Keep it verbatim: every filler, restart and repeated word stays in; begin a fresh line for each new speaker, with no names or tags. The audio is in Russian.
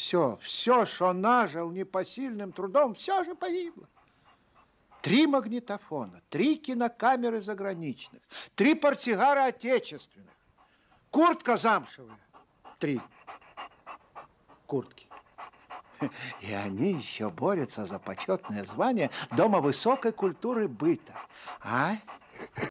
все, все, что нажил непосильным трудом, все же погибло. Три магнитофона, три кинокамеры заграничных, три портсигара отечественных, куртка замшевая, три куртки. И они еще борются за почетное звание Дома высокой культуры быта. А?